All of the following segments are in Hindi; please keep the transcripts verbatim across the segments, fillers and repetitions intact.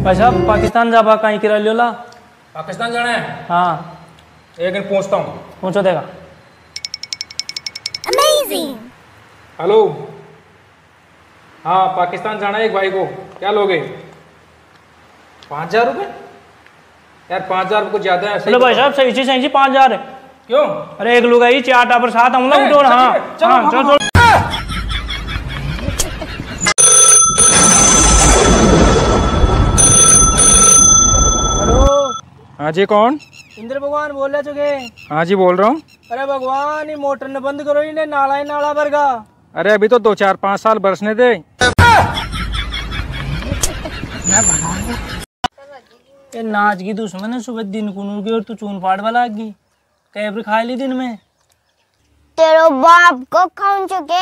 भाई साहब पाकिस्तान जाबा कहीं किरा लियोला। पाकिस्तान जाना है? हाँ एक दिन पहुंचता हूँ। पहुंचो देगा। अमेजिंग। हेलो, हाँ पाकिस्तान जाना है एक भाई को, क्या लोगे? पाँच हजार रुपये यार, पाँच हजार कुछ ज्यादा है। चलो भाई साहब सही चीज सही पाँच हजार। क्यों? अरे एक लोग आई चार टापर साथ आऊंगा उठो। हाँ हाँ चलो चलो। हाँ जी, कौन? इंद्र भगवान बोल रहे चुके। हाँ जी बोल रहा हूँ। अरे भगवान ये मोटर ने बंद करो, इन्हें नाला ही नाला भरगा। अरे अभी तो दो चार पाँच साल बरसने दे। ये नाच की दुश्मन है, सुबह दिन कुनूर की और तू चून फाड़ वाला की कैबर खा ली दिन में। तेरे बाप को खाऊं चुके।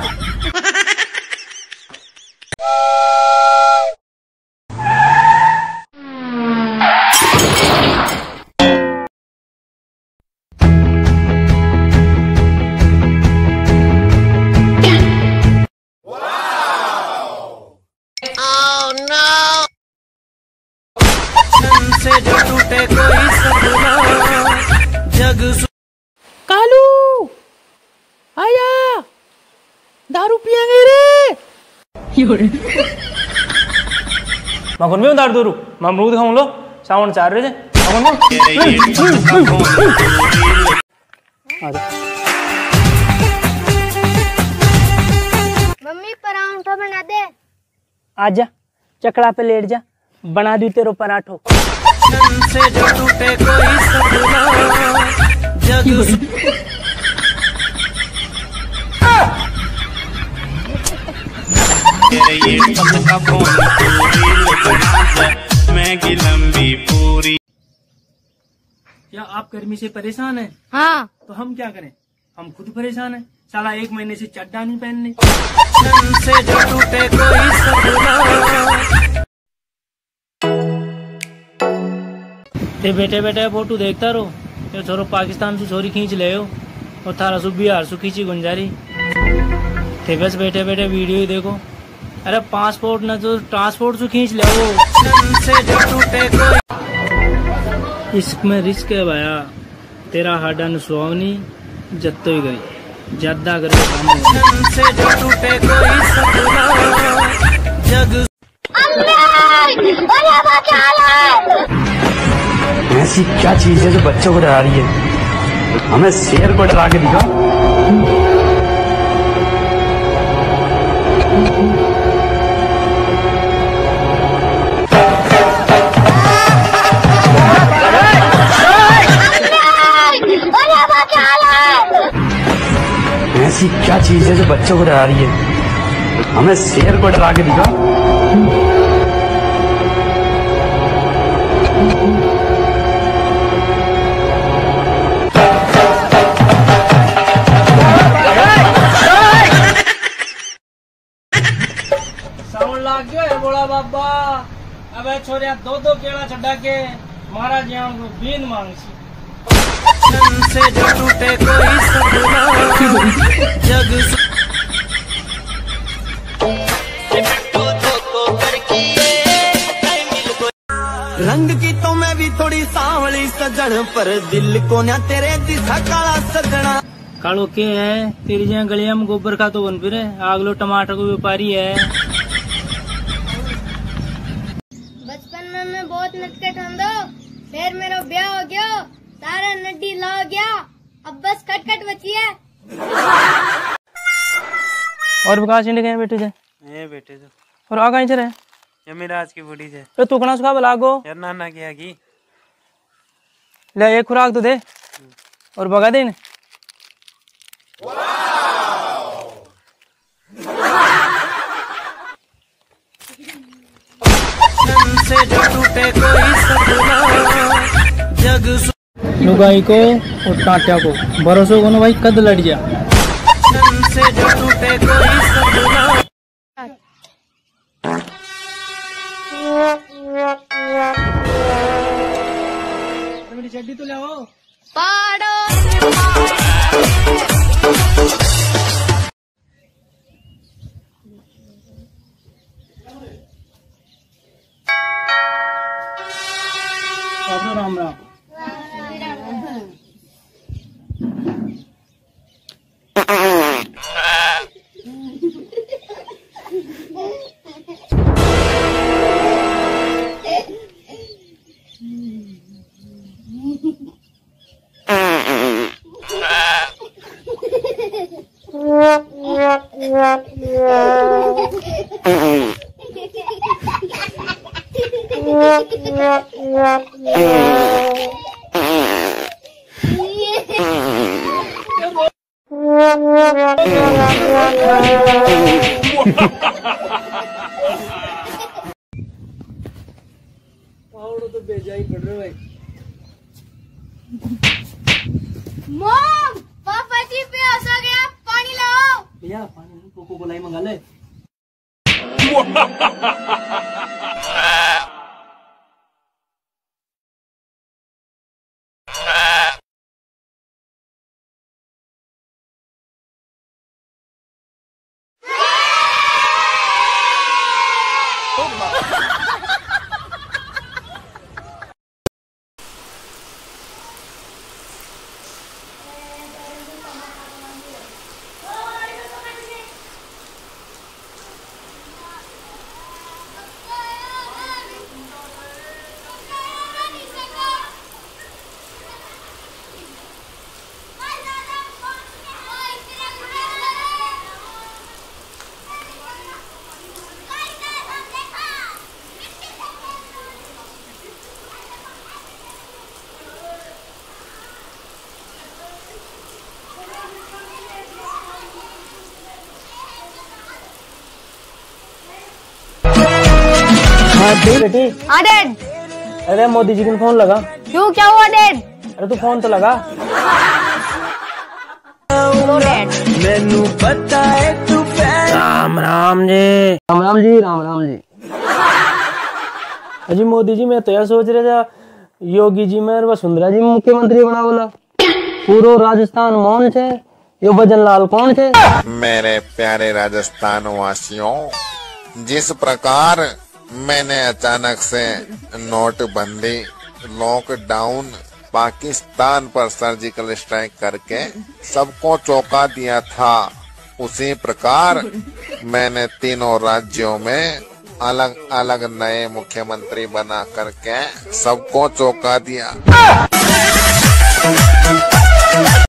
से जो टूटे कोई सपना जग कालू आया दारू पिएंगे रे। मखन में दारू दूरू ममरूद खाऊं लो सावन चार रहे थे। मम्मी परांठा बना दे। आजा चकड़ा पे लेट जा, बना दी तेरे पराठो। से जो टूटे कोई सपना जग ये का मैगी लंबी पूरी। क्या आप गर्मी से परेशान हैं? हाँ। तो हम क्या करें, हम खुद परेशान हैं। साला एक महीने से चड्डा नहीं पहनने। से जो टूटे कोई सपना। ते बेटे बेटे फोटो देखता रहो, ये छोरो पाकिस्तान से छोरी खींच ले हो और थारा सु बिहार सु खींची गुंजारी थे। बस बैठे बैठे वीडियो ही देखो। अरे पासपोर्ट न तो ट्रांसपोर्ट से खींच ले वो। से जो टूटे कोई इश्क में रिस्क है भया, तेरा हाडन सुहावनी जत्तो ही गई जद्दा कर। से जो टूटे कोई सपना जग ऐसी क्या चीज है जो बच्चों को डरा रही है? हमें शेर को डरा के दिखा। ऐसी क्या चीज है जो बच्चों को डरा रही है? हमें शेर को डरा के दिखा। लाग गयो है बोला बाबा। अब छोरिया दो दो केला चढ़ा के मारा जिया बीन मांगसी। से जो टूटे कोई सपना जग रंग की तो मैं भी थोड़ी सांवली सजन, पर दिल को ना तेरे दिशा काला सजना। कालो के है तेरी जहाँ गलिया में गोबर का तो बन फिर आगलो टमाटर को व्यापारी है। बचपन में मैं बहुत नटखट हूँ, फिर मेरा ब्याह हो गया, सारा नड्डी ला गया, अब बस खटखट बची है। और विकास इंडी कहीं बैठे थे? ये बेटे जो और आ कहीं चले? ये मेरा आज की बूढ़ी है। तो तू कना सुखा बलागो यार नाना क्या की ले एक खुराक तो दे और भगा दे। से जो टूटे कोई सपना जग लुगाई को और टाटिया को भरोसा को ना भाई कद लड़ जा। से जो टूटे कोई सपना। मेरी चड्डी तो ले आओ। पाड़ो तो भेजा ही पड़ रहा है। मॉम, पापा जी प्यास आ गया, पानी लाओ। भैया पानी कोको कोला ही मंगा ले। बेटी हाँ डैड। अरे मोदी जी को फोन लगा। क्यों, क्या हुआ डैड? अरे तू फोन तो लगा। लो डैड। मैनू पता है तू राम राम जी। राम राम जी। राम राम जी। अजी मोदी जी मैं तो यह सोच रहा था योगी जी में वसुंधरा जी मुख्यमंत्री बना बोला पूरा राजस्थान मौन छे यो भजन लाल कौन छे। मेरे प्यारे राजस्थान वासियों, जिस प्रकार मैंने अचानक से नोटबंदी, लॉकडाउन, पाकिस्तान पर सर्जिकल स्ट्राइक करके सबको चौंका दिया था, उसी प्रकार मैंने तीनों राज्यों में अलग अलग नए मुख्यमंत्री बना करके सबको चौंका दिया।